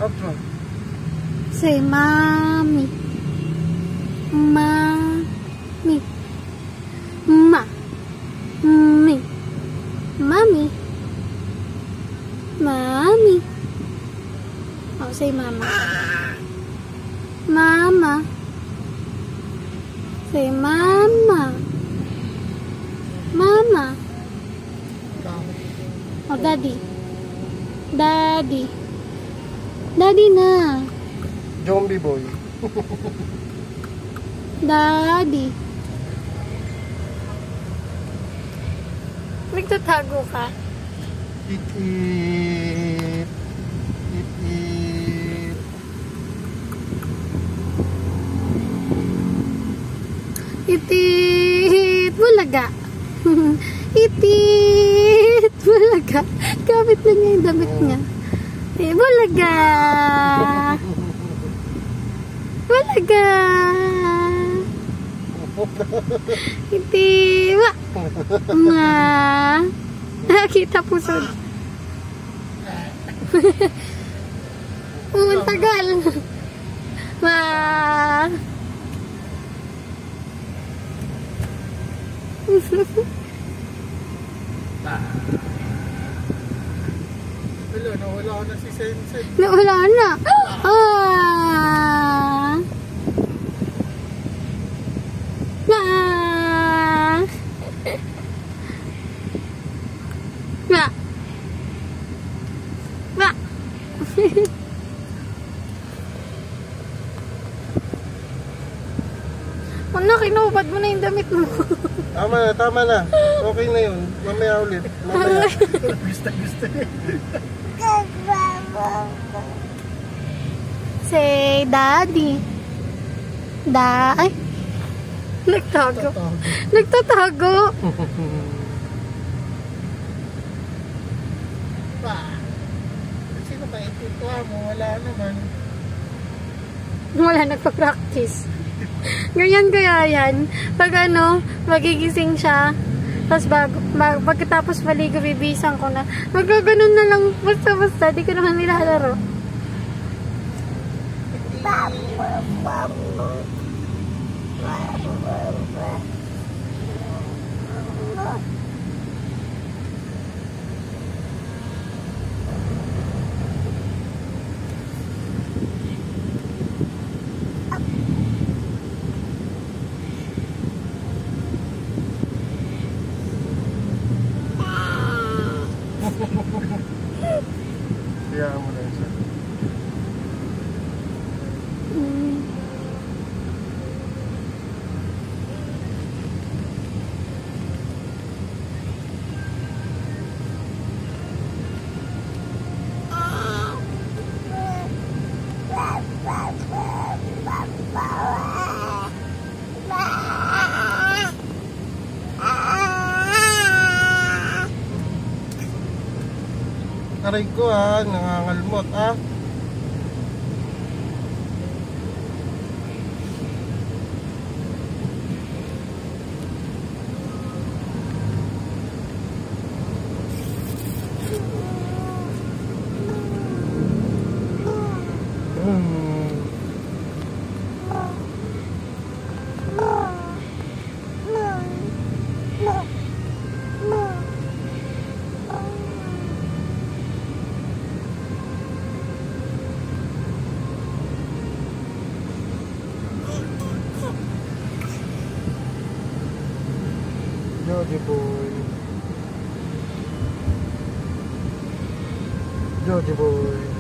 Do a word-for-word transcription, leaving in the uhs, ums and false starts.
Apa? Say mommy. Mommy. Ma. Me. Mommy. Mommy. Oh, say mama. Mama. Say mama. Mama. Oh, daddy. Daddy. Daddy na. Zombie boy. Daddy. Nagtatago ka? Eat, eat. Eat, eat. Itit. Bulaga. Itit. Bulaga. Kapit na niya yung damit niya. Eh, bulaga. Bulaga. Iti. Wa. Ma. Nakita pusod. Oo, ang tagal. Ma. Wala, nawala na si Sensei. Nawala na. Ah. Ma. Ma. Ma. Ano, kinubad mo na yung damit mo. Tama na, tama na. Okay na yun. Mamaya ulit. Mamaya. Gusto, gusto. Say, daddy. Da, ay. Nagtago. Nagtatago. Pa. Sino ba ito mo? Wala naman. Wala, nagpa-practice. Ganyan kaya yan. Pag ano, magigising siya. Tapos bago, bago, pagkatapos maligo, bibisan ko na. Magkaganon na lang. Basta-basta. Di ko naman nilalaro. Kaya mo lang siya. Mm. Aray ko ah, nangangalmot ah. Hmm. Joji boy. Joji boy.